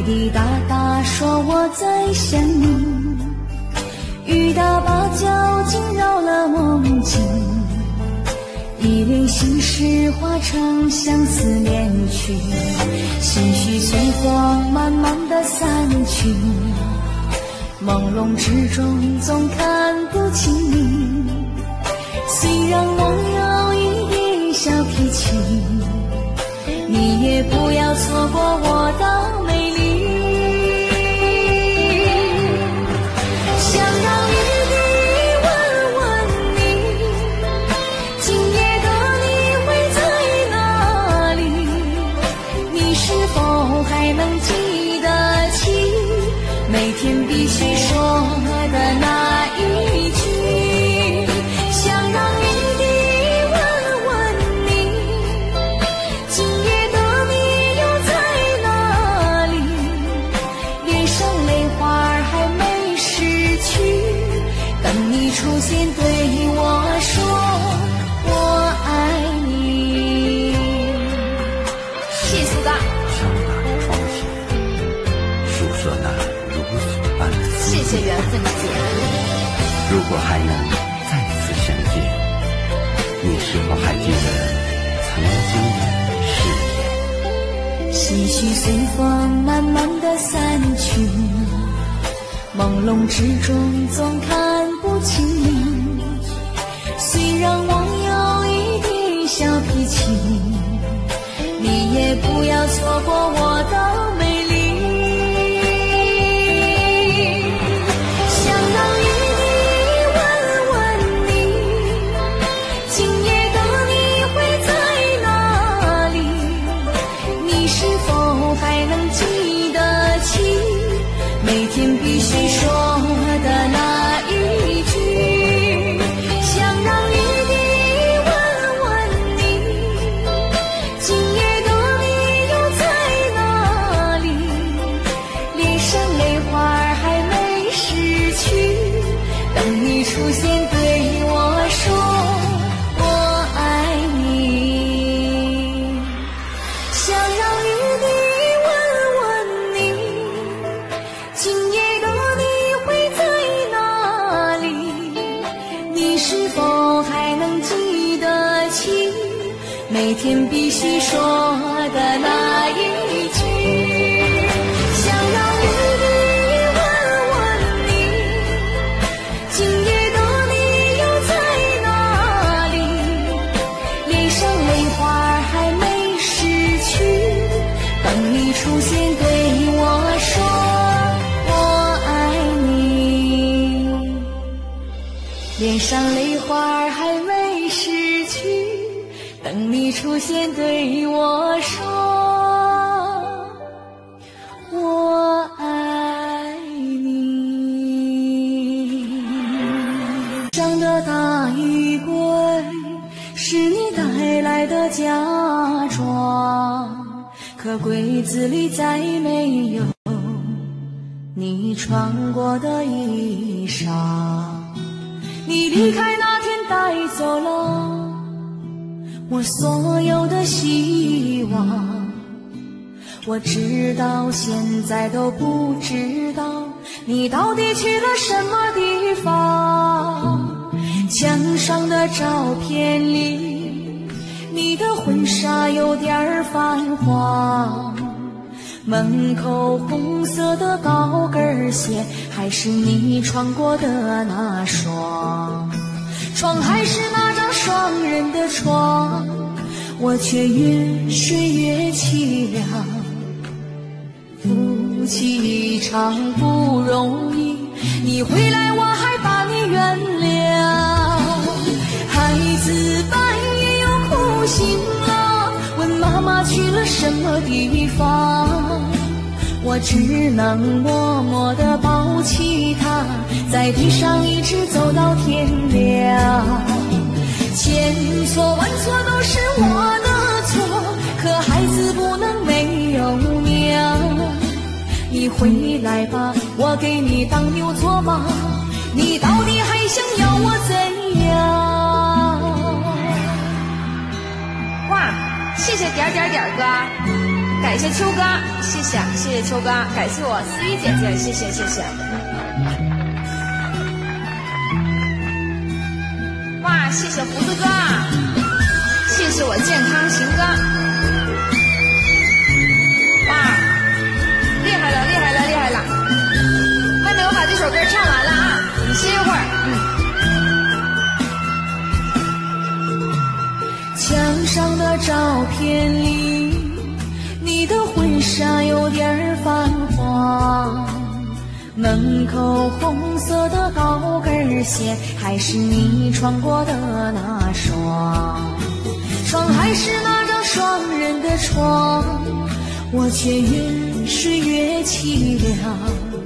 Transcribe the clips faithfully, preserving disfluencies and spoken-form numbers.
滴答答说我在想你，雨打芭蕉惊扰了梦境，一帘心事化成相思恋曲，心绪随风慢慢的散去，朦胧之中总看不清你。虽然我有一点小脾气，你也不要错过我的美丽。想让雨滴问问你，今夜的你会在哪里？你是否还能记得起每天必须说的那一句？想让雨滴问问你，今夜的你又在哪里？脸上泪花还没失去，等你出现对我说我爱你。谢谢苏大。 敲打窗前，诉说那如水般的思念。 谢谢缘分姐。 如果还能再次相见，你是否还记得曾经的誓言？ 唏嘘随风慢慢的散去，朦胧之中总看不清你。虽然我有一点小脾气，你也不要错过我的美丽。想让雨滴问问你，今夜的你会在哪里？你是否还能记得起每天必须说的那一句？想让雨滴问问你，今夜的你又在哪里？脸上泪花还没失去，等你出现对我说我爱你。想让雨滴问问你，今夜的你会在哪里？你是否还能记得起每天必须说的那一句？想让雨滴问问你，今夜的你又在哪里？脸上泪花还没失去，等你出现对我说我爱你。脸上泪花还没失去，等你出现对我说我爱你。上的大衣柜是你带来的嫁妆，可柜子里再没有你穿过的衣裳。你离开那天带走了我所有的希望，我直到现在都不知道你到底去了什么地方。墙上的照片里，你的婚纱有点泛黄，门口红色的高跟鞋还是你穿过的那双，床还是那张双人的床，我却越睡越凄凉。夫妻一场不容易，你回来我还把你原谅。孩子半夜又哭醒了，问妈妈去了什么地方，我只能默默地抱起他，在地上一直走到天亮。千错万错都是我的错，可孩子不能没有娘。你回来吧，我给你当牛做马，你到底还想要我怎样？ 哇，谢谢点点点哥，感感谢秋哥，谢谢谢谢秋哥，感谢我思怡姐姐，谢谢谢谢。哇，谢谢胡子哥，谢谢我健康行哥。哇，厉害了厉害了厉害了！妹妹，我把这首歌唱完了啊，你歇一会儿。 嗯。墙上的照片里，你的婚纱有点泛黄，门口红色的高跟鞋还是你穿过的那双，床还是那张双人的床，我却越睡越凄凉。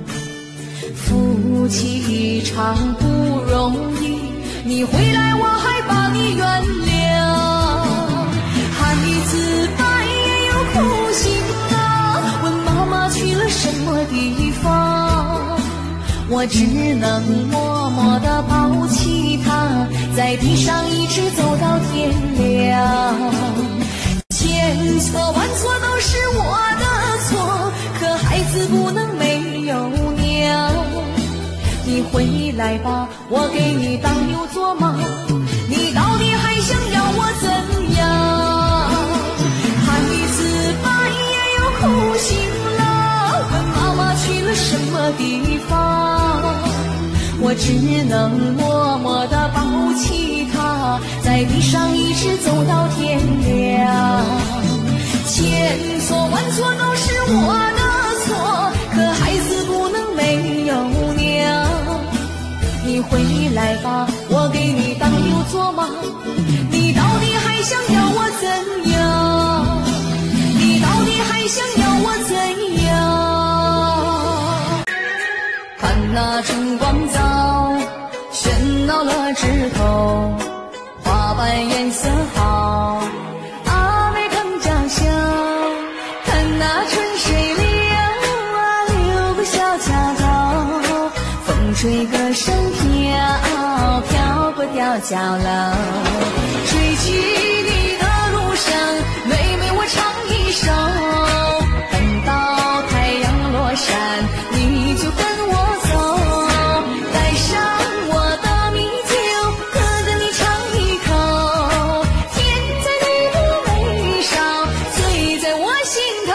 夫妻一场不容易，你回来我还把你原谅。孩子半夜又哭醒了，问妈妈去了什么地方，我只能默默地抱起他，在地上一直走到天亮。千错万错都是我的错，可孩子不能没有娘。你回来吧，我给你当牛做马，你到底还想要我怎样？孩子半夜又哭醒了，问妈妈去了什么地方，我只能默默地抱起他，在地上一直走到天亮。千错万错都是我的错，可孩子不能没有娘。你回来吧，我给你当牛做马，你到底还想要我怎样？你到底还想要我怎样？看那春光早，喧闹了枝头，花瓣颜色好，阿妹更娇小。看那春水流啊流个小桥头，风吹歌声飘，飘过吊脚楼。追去你的路上，妹妹我唱一首，等到太阳落山，你就跟我走，带上我的米酒，喝着你尝一口，甜在你的眉梢，醉在我心头。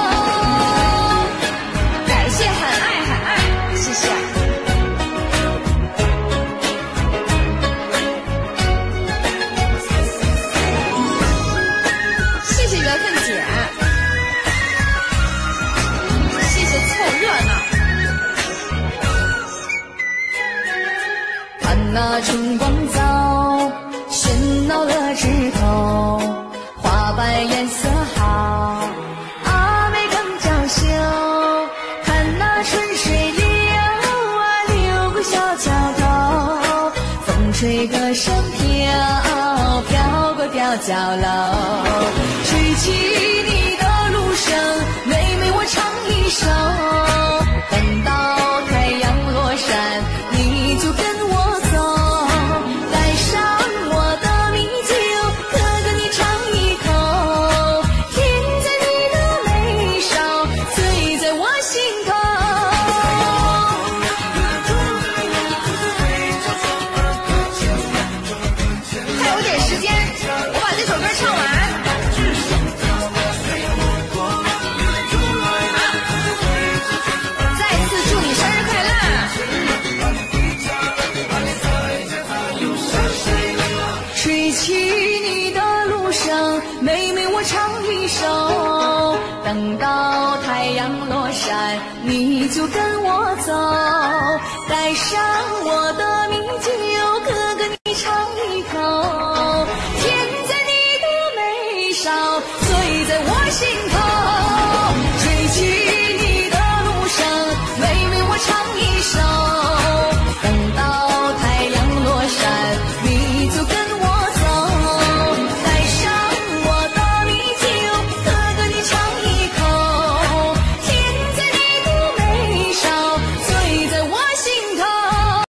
感谢很爱很爱，谢谢。谢谢缘分姐，谢谢凑热闹。 看那春光早，喧闹了枝头，花瓣颜色好，阿妹更娇羞。看那春水流啊流过小桥头，风吹歌声飘，飘过吊脚楼。追去你的路上，妹妹我唱一首，等到太阳落山，你就跟我走，带上我的米酒，喝着你尝一口，甜在你的眉梢，醉在我心头。 还有点时间，我把这首歌唱完。再次祝你生日快乐！ 追去你的路上，妹妹我唱一首，等到太阳落山，你就跟我走，带上我的米酒。